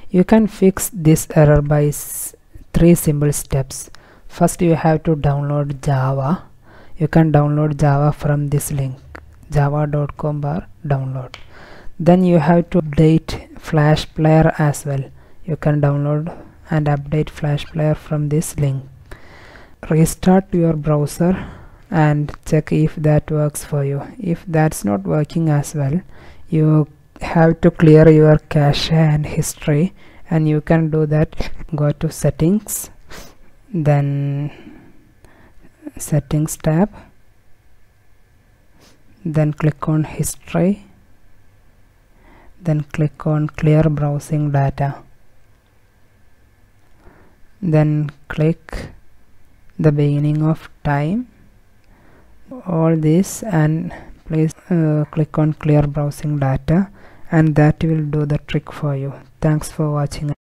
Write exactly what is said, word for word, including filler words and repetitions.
You can fix this error by s three simple steps. First, you have to download Java. You can download Java from this link, java dot com bar download. Then you have to update Flash Player as well. You can download and update Flash Player from this link. Restart your browser and check if that works for you. If that's not working as well, you have to clear your cache and history, and you can do that. Go to settings, then settings tab, then click on history, then click on clear browsing data, then click the beginning of time, all this, and please uh, click on clear browsing data, and that will do the trick for you. Thanks for watching.